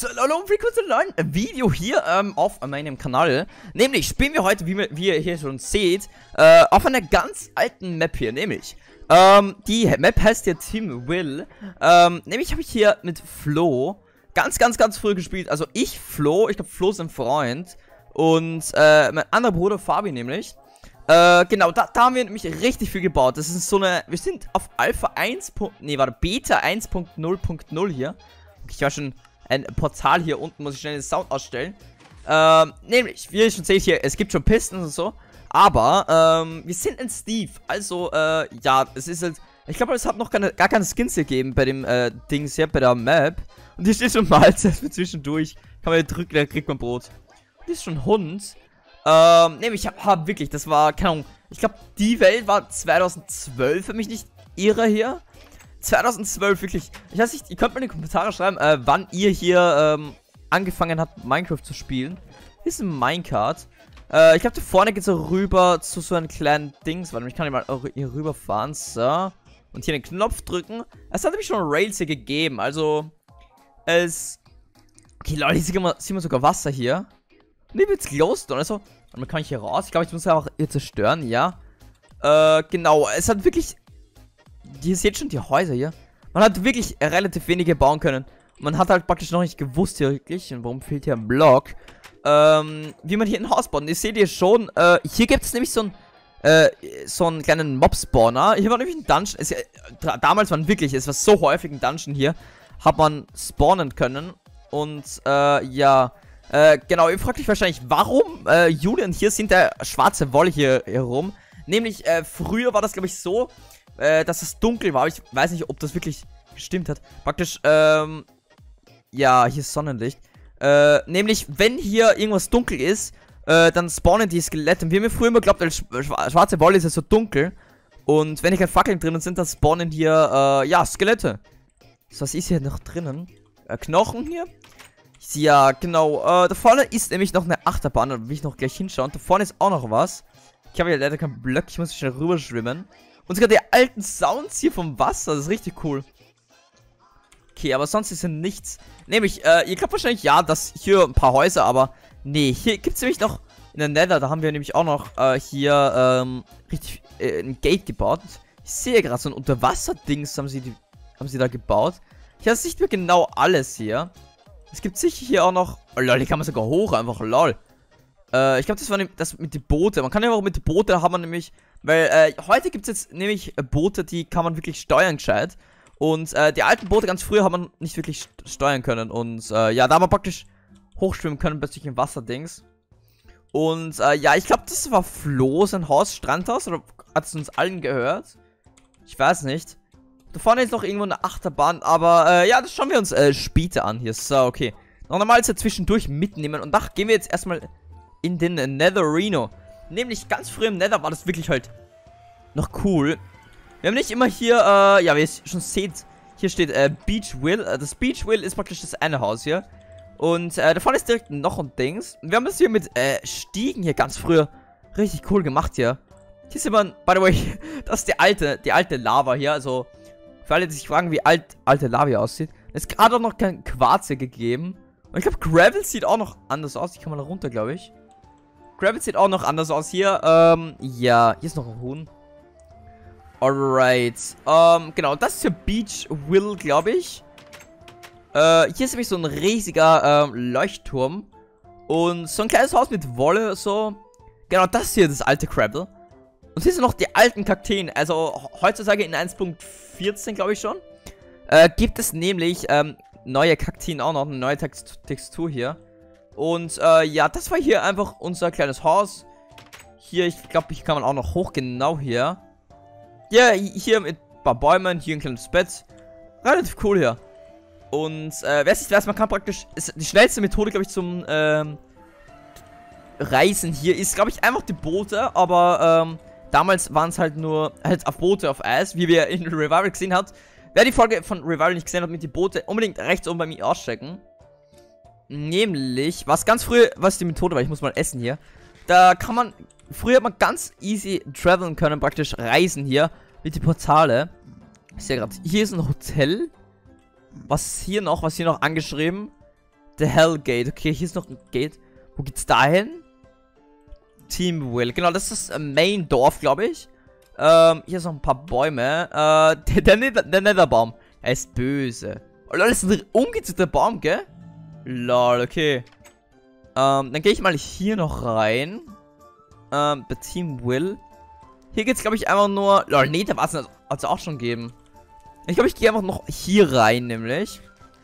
So, hallo und willkommen zu einem neuen Video hier auf meinem Kanal. Nämlich spielen wir heute, wie ihr hier schon seht, auf einer ganz alten Map hier. Nämlich, die Map heißt ja Team Will. Nämlich habe ich hier mit Flo ganz früh gespielt. Also Flo, ich glaube Flo ist ein Freund. Und mein anderer Bruder Fabi nämlich. Genau, da haben wir nämlich richtig viel gebaut. Das ist so eine, wir sind auf Alpha 1. Nee, warte, Beta 1.0.0 hier. Okay, ich war schon ein Portal hier unten, muss ich schnell den Sound ausstellen. Nämlich, wie ihr schon seht hier, es gibt schon Pisten und so. Aber, wir sind in Steve. Also, ja, es ist halt, ich glaube, es hat noch gar keine Skins gegeben bei dem, Dings hier, bei der Map. Und hier steht schon Mahlzeit für zwischendurch. Kann man hier drücken, dann kriegt man Brot. Und hier ist schon ein Hund. Nämlich, ich hab wirklich, das war, keine Ahnung, ich glaube, die Welt war 2012, wenn mich nicht irre hier. 2012, wirklich. Ich weiß nicht, ihr könnt mir in die Kommentare schreiben, wann ihr hier, angefangen habt, Minecraft zu spielen. Hier ist ein Minecart. Ich glaube, da vorne geht es so rüber zu so einem kleinen Dings. Warte, ich kann mal hier rüberfahren. So. Und hier den Knopf drücken. Es hat nämlich schon Rails hier gegeben, also, okay, Leute, hier sieht man sogar Wasser hier. Ne, wird's Glowstone, also. Und dann kann ich hier raus. Ich glaube, ich muss ja auch hier zerstören, ja. Genau, es hat wirklich. Ihr seht schon die Häuser hier. Man hat wirklich relativ wenige bauen können. Man hat halt praktisch noch nicht gewusst hier wirklich. Und warum fehlt hier ein Block? Wie man hier ein Haus baut. Und ihr seht hier schon, hier gibt es nämlich so einen kleinen Mob-Spawner. Hier war nämlich ein Dungeon. Damals waren wirklich, es war so häufig ein Dungeon hier. Hat man spawnen können. Und, ja. Genau, ihr fragt euch wahrscheinlich, warum Julian hier sind der schwarze Wolle hier herum. Nämlich, früher war das, glaube ich, so, dass es dunkel war. Aber ich weiß nicht, ob das wirklich gestimmt hat. Praktisch, ja, hier ist Sonnenlicht. Nämlich, wenn hier irgendwas dunkel ist, dann spawnen die Skelette. Und wir haben ja früher immer geglaubt, schwarze Wolle ist ja so dunkel. Und wenn hier keine Fackeln drinnen sind, dann spawnen hier, ja, Skelette. So, was ist hier noch drinnen? Knochen hier? Ja, genau. Da vorne ist nämlich noch eine Achterbahn. Da will ich noch gleich hinschauen. Da vorne ist auch noch was. Ich habe ja leider keinen Block. Ich muss schnell rüberschwimmen. Und sogar die alten Sounds hier vom Wasser. Das ist richtig cool. Okay, aber sonst ist hier nichts. Nämlich, ihr glaubt wahrscheinlich, ja, dass hier ein paar Häuser, aber nee, hier gibt es nämlich noch in der Nether, da haben wir nämlich auch noch hier richtig ein Gate gebaut. Ich sehe gerade so ein Unterwasser-Dings haben sie da gebaut. Ich weiß nicht mehr genau alles hier. Es gibt sicher hier auch noch. Oh lol, die kann man sogar hoch, einfach lol. Ich glaube, das war das mit den Booten. Man kann ja auch mit den Booten haben wir nämlich. Weil heute gibt es jetzt nämlich Boote, die kann man wirklich steuern gescheit. Und die alten Boote ganz früher haben man nicht wirklich steuern können. Und ja, da haben wir praktisch hochschwimmen können bei solchen Wasserdings. Und ja, ich glaube, das war Flo, sein Haus, Strandhaus. Oder hat es uns allen gehört? Ich weiß nicht. Da vorne ist noch irgendwo eine Achterbahn, aber ja, das schauen wir uns später an hier. So, okay. Noch normal zwischendurch mitnehmen. Und da gehen wir jetzt erstmal in den Netherino. Nämlich ganz früh im Nether war das wirklich halt noch cool. Wir haben nicht immer hier, ja, wie ihr schon seht, hier steht Beach Will. Das Beach Will ist praktisch das eine Haus hier. Und da vorne ist direkt noch ein Dings. Wir haben das hier mit Stiegen hier ganz früher richtig cool gemacht hier. Hier sieht man, by the way, das ist die alte Lava hier, also. Für alle, die sich fragen, wie alte Lava hier aussieht. Es ist gerade auch noch kein Quarz hier gegeben. Und ich glaube, Gravel sieht auch noch anders aus. Ich kann mal da runter, glaube ich. Gravel sieht auch noch anders aus hier. Ja, hier ist noch ein Huhn. Alright. Genau, das ist hier Beach Will, glaube ich. Hier ist nämlich so ein riesiger Leuchtturm. Und so ein kleines Haus mit Wolle, so. Genau, das hier ist das alte Gravel. Und hier sind noch die alten Kakteen. Also heutzutage in 1.14, glaube ich schon. Gibt es nämlich neue Kakteen auch noch. Eine neue Textur hier. Und ja, das war hier einfach unser kleines Haus. Hier, ich glaube, hier kann man auch noch hoch. Genau hier. Ja, hier mit ein paar Bäumen. Hier ein kleines Bett. Relativ cool hier. Und wer es nicht weiß, man kann praktisch. Ist die schnellste Methode, glaube ich, zum Reisen hier ist, glaube ich, einfach die Boote. Aber damals waren es halt nur auf Boote auf Eis, wie wir in Revival gesehen hat. Wer die Folge von Revival nicht gesehen hat mit den Boote, unbedingt rechts oben bei mir auschecken. Nämlich, was ganz früh, was die Methode war, ich muss mal essen hier. Da kann man, früher hat man ganz easy traveln können, praktisch reisen hier mit den Portale. Ich sehe gerade, hier ist ein Hotel. Was hier noch angeschrieben? The Hellgate. Okay, hier ist noch ein Gate. Wo geht's dahin? Team Will. Genau, das ist das Main-Dorf, glaube ich. Hier sind noch ein paar Bäume. Der Netherbaum. Er ist böse. Oh lol, das ist ein umgezogter Baum, gell? Lol, okay. Dann gehe ich mal hier noch rein. Bei Team Will. Hier geht's, glaube ich, einfach nur... Lol, nee, da war es also auch schon geben. Ich glaube, ich gehe einfach noch hier rein, nämlich.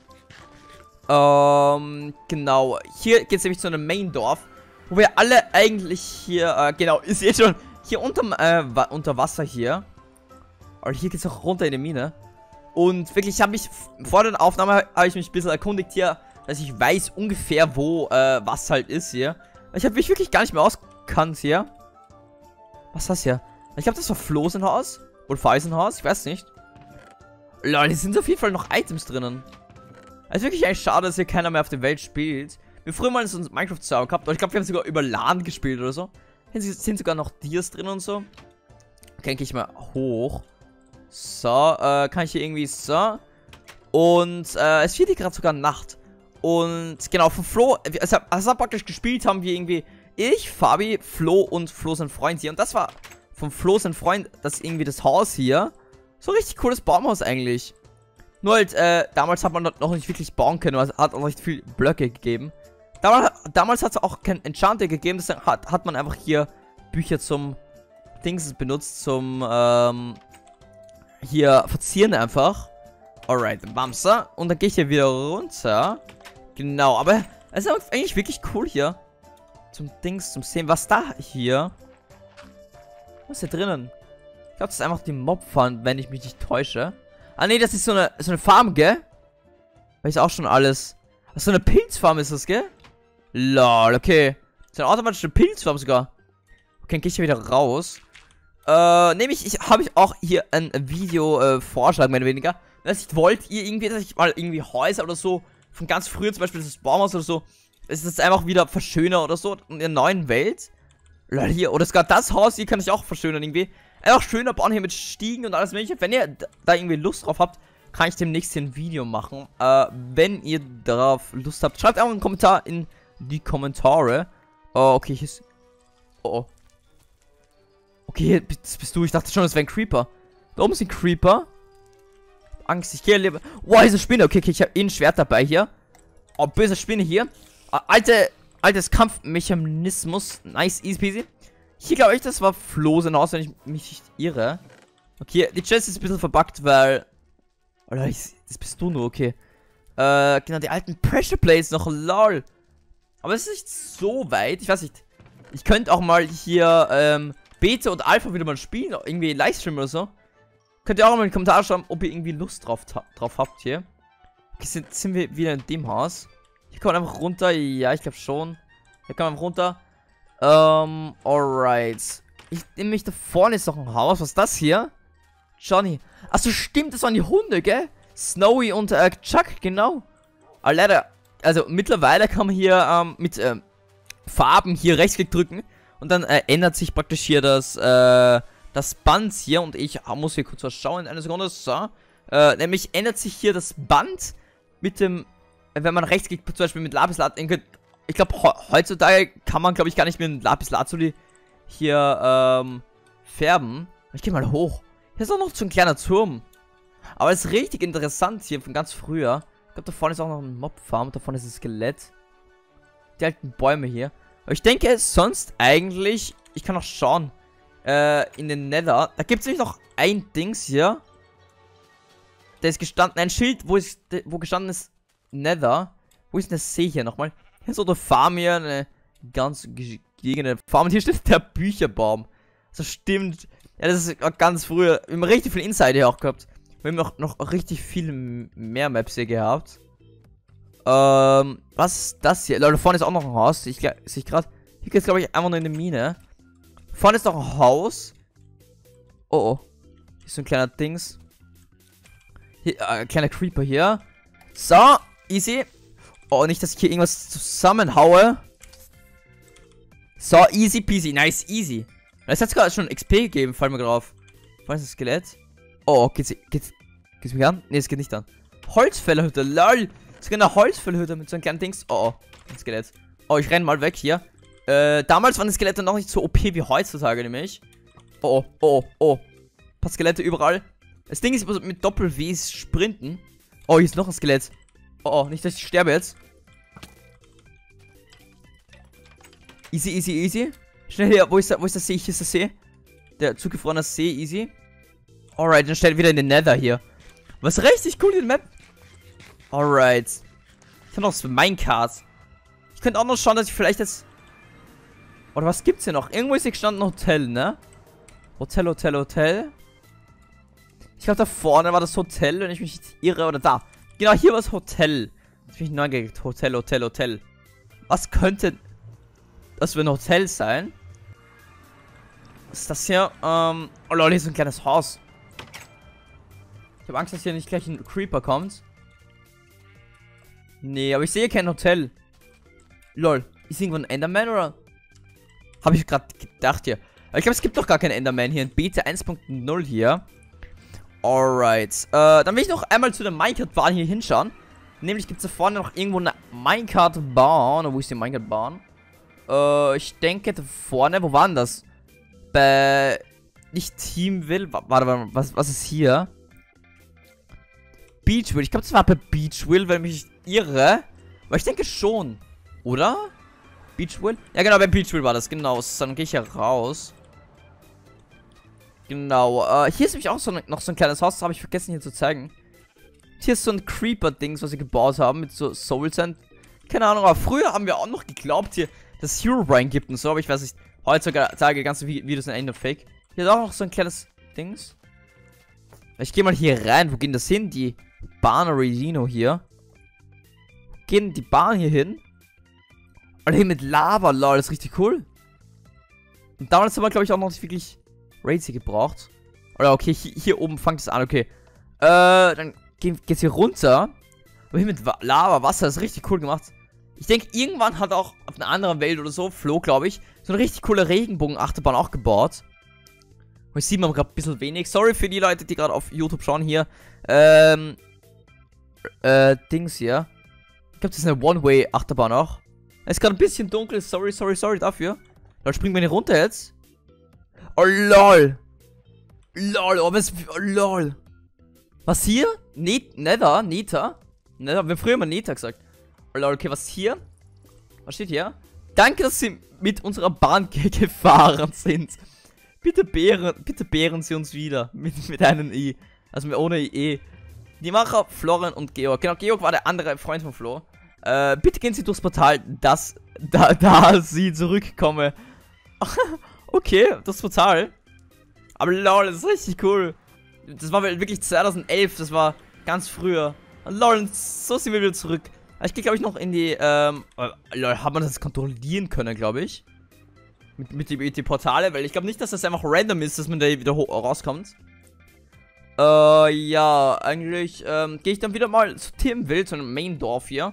Genau. Hier geht's nämlich zu einem Main-Dorf. Wo wir alle eigentlich hier... genau, ihr seht schon... Hier unter Wasser hier. Aber hier geht's auch runter in die Mine. Und wirklich, habe ich... Vor der Aufnahme habe ich mich ein bisschen erkundigt hier... Dass ich weiß ungefähr, wo was halt ist hier. Ich habe mich wirklich gar nicht mehr ausgekannt hier. Was ist das hier? Ich glaube, das war Flosenhaus. Oder Feisenhaus. Ich weiß nicht. Lol, hier sind auf jeden Fall noch Items drinnen. Es ist wirklich eigentlich schade, dass hier keiner mehr auf der Welt spielt. Wir früher mal so einen Minecraft-Server gehabt. Aber ich glaube, wir haben sogar über LAN gespielt oder so. Hier sind sogar noch Dias drin und so. Okay, gehe ich mal hoch. So, kann ich hier irgendwie so. Und es wird hier gerade sogar Nacht. Und genau, von Flo, also praktisch gespielt haben wir irgendwie ich, Fabi, Flo und Flo sein Freund hier. Und das war von Flo sein Freund, das irgendwie das Haus hier. So ein richtig cooles Baumhaus eigentlich. Nur halt, damals hat man noch nicht wirklich bauen können, also hat auch nicht viel Blöcke gegeben. Damals hat es auch kein Enchanter gegeben, deswegen hat man einfach hier Bücher zum Dings benutzt, zum, hier verzieren einfach. Alright, Bamser. Und dann gehe ich hier wieder runter. Genau, aber es ist eigentlich wirklich cool hier. Zum Sehen. Was da hier? Was ist hier drinnen? Ich glaube, das ist einfach die Mob-Farm, wenn ich mich nicht täusche. Ah, nee, das ist so eine Farm, gell? Weil ist auch schon alles. Ach, so eine Pilzfarm ist das, gell? Lol, okay. So eine automatische Pilzfarm sogar. Okay, dann gehe ich hier wieder raus. Nämlich, habe ich auch hier ein Video Vorschlag, mehr oder weniger. Wenn ihr wollt, ihr irgendwie, dass ich mal irgendwie Häuser oder so von ganz früher, zum Beispiel das Baumhaus oder so, ist das einfach wieder verschönern oder so in der neuen Welt. Lol, hier, oder sogar das Haus hier kann ich auch verschönern irgendwie. Einfach schöner bauen hier mit Stiegen und alles mögliche. Wenn ihr da irgendwie Lust drauf habt, kann ich demnächst hier ein Video machen. Wenn ihr darauf Lust habt, schreibt einfach einen Kommentar in die Kommentare. Oh, okay, hier ist... Oh, oh. Okay, das bist du. Ich dachte schon, das wäre ein Creeper. Da oben ist ein Creeper. Angst, ich gehe lieber... Wow, diese Spinne. Okay, ich habe ein Schwert dabei hier. Oh, böse Spinne hier. Altes Kampfmechanismus. Nice, easy peasy. Hier glaube ich, das war Flosenhaus, wenn ich mich nicht irre. Okay, die Chest ist ein bisschen verbuggt, weil... Oder das bist du nur, okay. Genau, die alten Pressure Plates noch, lol. Aber es ist nicht so weit, ich weiß nicht. Ich könnte auch mal hier, Beta und Alpha wieder mal spielen, irgendwie Livestream oder so. Könnt ihr auch mal in die Kommentare schreiben, ob ihr irgendwie Lust drauf habt hier. Okay, sind wir wieder in dem Haus. Hier kann man einfach runter, ja, ich glaube schon. Hier kann man einfach runter. Alright. Ich nehme mich da vorne ist noch ein Haus. Was ist das hier? Johnny. Achso, stimmt, das waren die Hunde, gell? Snowy und Chuck, genau. Aber leider, also mittlerweile kann man hier mit Farben hier Rechtsklick drücken. Und dann ändert sich praktisch hier das Band hier. Und ich muss hier kurz was schauen. Eine Sekunde. So. Nämlich ändert sich hier das Band mit dem, wenn man Rechtsklick zum Beispiel mit Lapislazuli. Ich glaube, heutzutage kann man, glaube ich, gar nicht mehr mit Lapislazuli hier färben. Ich gehe mal hoch. Hier ist auch noch so ein kleiner Turm. Aber es ist richtig interessant hier von ganz früher. Ich glaube, da vorne ist auch noch ein Mob-Farm. Da vorne ist ein Skelett. Die alten Bäume hier. Aber ich denke, sonst eigentlich... Ich kann noch schauen. In den Nether. Da gibt es nämlich noch ein Dings hier. Da ist gestanden... Ein Schild, wo gestanden ist Nether. Wo ist denn der See hier nochmal? Hier ist so eine Farm hier. Eine ganz gegene Farm. Und hier steht der Bücherbaum. Das stimmt. Ja, das ist ganz früher. Wir haben richtig viel Insider hier auch gehabt. Wir haben noch richtig viel mehr Maps hier gehabt. Was ist das hier? Leute, vorne ist auch noch ein Haus. Sehe ich gerade. Hier geht es, glaube ich, einfach nur in eine Mine. Vorne ist noch ein Haus. Oh, oh. Hier ist so ein kleiner Dings. Hier, ein kleiner Creeper hier. So, easy. Oh, nicht, dass ich hier irgendwas zusammenhaue. So, easy peasy. Nice, easy. Es hat gerade schon XP gegeben, fallen mir drauf. Vorne ist das Skelett. Oh, geht's mich an? Ne, es geht nicht an. Holzfällerhütte, lol. Sogar eine Holzfüllhütte mit so einem kleinen Dings. Oh, ein Skelett. Oh, ich renn mal weg hier. Damals waren die Skelette noch nicht so OP wie heutzutage, nämlich. Oh, oh, oh. Ein paar Skelette überall. Das Ding ist mit Doppel-W sprinten. Oh, hier ist noch ein Skelett. Oh, oh, nicht, dass ich sterbe jetzt. Easy, easy, easy. Schnell hier, wo ist der See? Hier ist der See. Der zugefrorene See, easy. Alright, dann stell wieder in den Nether hier. Was richtig cool, die Map. Alright. Ich habe noch so Minecart. Ich könnte auch noch schauen, dass ich vielleicht jetzt... Oder was gibt's hier noch? Irgendwo ist hier gestanden Hotel, ne? Hotel, Hotel, Hotel. Ich glaube, da vorne war das Hotel, wenn ich mich nicht irre. Oder da. Genau, hier war das Hotel. Jetzt bin ich neugierig. Hotel, Hotel, Hotel. Was könnte das für ein Hotel sein? Was ist das hier? Oh lol, hier ist ein kleines Haus. Ich habe Angst, dass hier nicht gleich ein Creeper kommt. Nee, aber ich sehe kein Hotel. Lol. Ist irgendwo ein Enderman oder? Habe ich gerade gedacht hier. Aber ich glaube, es gibt doch gar keinen Enderman hier in Beta 1.0 hier. Alright. Dann will ich noch einmal zu der Minecart-Bahn hier hinschauen. Nämlich gibt es da vorne noch irgendwo eine Minecart-Bahn. Wo ist die Minecart-Bahn? Ich denke da vorne. Wo war denn das? Bei... Nicht Teamville. Warte, was ist hier? Beachville. Ich glaube, das war bei Beachville, wenn ich mich irre. Aber ich denke schon. Oder? Beachville? Ja, genau, bei Beachville war das. Genau. Dann gehe ich hier raus. Genau. Hier ist nämlich auch noch so ein kleines Haus. Das habe ich vergessen hier zu zeigen. Hier ist so ein Creeper-Dings, was sie gebaut haben. Mit so Soul Sand. Keine Ahnung, aber früher haben wir auch noch geglaubt hier, dass es Herobrine gibt und so. Aber ich weiß nicht. Heutzutage ganze Videos sind eigentlich nur Fake. Hier ist auch noch so ein kleines Dings. Ich gehe mal hier rein. Wo geht das hin? Die Bahn Redino hier. Wo gehen die Bahn hier hin? Und hier mit Lava, lol. Das ist richtig cool. Und damals haben wir, glaube ich, auch noch nicht wirklich Raids hier gebraucht. Oder okay, hier oben fängt es an, okay. Dann geht's hier runter. Aber hier mit Lava, Wasser, das ist richtig cool gemacht. Ich denke, irgendwann hat auch auf einer anderen Welt oder so, Flo, glaube ich, so eine richtig coole Regenbogen-Achterbahn auch gebaut. Und ich sehe man gerade ein bisschen wenig. Sorry für die Leute, die gerade auf YouTube schauen hier. Dings hier. Ich glaube, das ist eine One-Way-Achterbahn auch. Es ist gerade ein bisschen dunkel. Sorry dafür. Dann springen wir hier runter jetzt. Oh, lol. Lol, oh, was... Oh, lol. Was hier? Nether? Nether? Wir haben früher immer Nether gesagt. Oh, lol, okay, was hier? Was steht hier? Danke, dass Sie mit unserer Bahn gefahren sind. Bitte beeren Sie uns wieder. Mit einem I. Also ohne I. Die Macher, Florian und Georg. Genau, Georg war der andere Freund von Flo. Bitte gehen Sie durchs Portal, da Sie zurückkommen. Okay, das Portal. Aber lol, das ist richtig cool. Das war wirklich 2011, das war ganz früher. Und lol, so sind wir wieder zurück. Ich gehe, glaube ich, noch in die, lol, hat man das kontrollieren können, glaube ich. Mit die Portale, weil ich glaube nicht, dass das einfach random ist, dass man da wieder rauskommt. Ja, eigentlich, gehe ich dann wieder mal zu Teamville, zu einem Main-Dorf hier.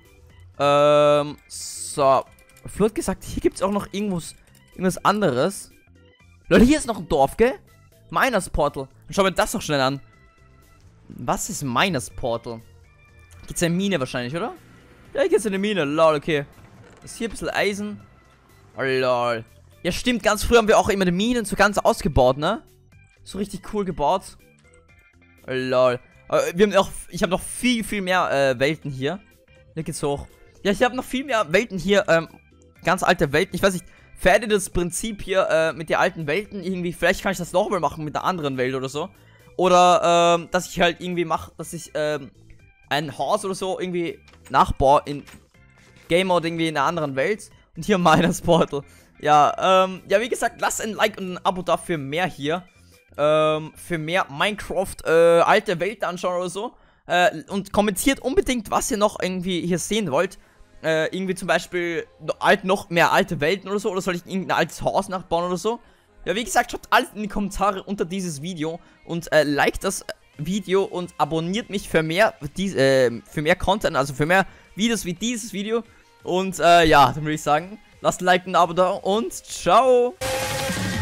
So. Flo hat gesagt, hier gibt es auch noch irgendwas anderes. Leute, hier ist noch ein Dorf, gell? Miners Portal. Schauen wir das noch schnell an. Was ist Miners Portal? Geht's in eine Mine wahrscheinlich, oder? Ja, hier geht's in eine Mine. Lol, okay. Ist hier ein bisschen Eisen. Oh, lol. Ja, stimmt. Ganz früh haben wir auch immer die Minen so ganz ausgebaut, ne? So richtig cool gebaut. Oh, lol. Ich habe noch viel mehr Welten hier. Hier geht's hoch. Ja, ich habe noch viel mehr Welten hier. Ganz alte Welten. Ich weiß nicht. Fährt ihr das Prinzip hier mit den alten Welten irgendwie? Vielleicht kann ich das nochmal machen mit einer anderen Welt oder so. Oder, dass ich halt irgendwie mache, dass ich ein Haus oder so irgendwie nachbaue in Game Mode irgendwie in einer anderen Welt. Und hier Miners Portal. Ja, ja, wie gesagt, lasst ein Like und ein Abo da für mehr hier. Für mehr Minecraft alte Welten anschauen oder so. Und kommentiert unbedingt, was ihr noch irgendwie hier sehen wollt. Irgendwie zum Beispiel noch mehr alte Welten oder so. Oder soll ich irgendein altes Haus nachbauen oder so? Ja, wie gesagt, schaut alles in die Kommentare unter dieses Video. Und liked das Video und abonniert mich für mehr Content. Also für mehr Videos wie dieses Video. Und ja, dann würde ich sagen, lasst ein Like und ein Abo da und ciao.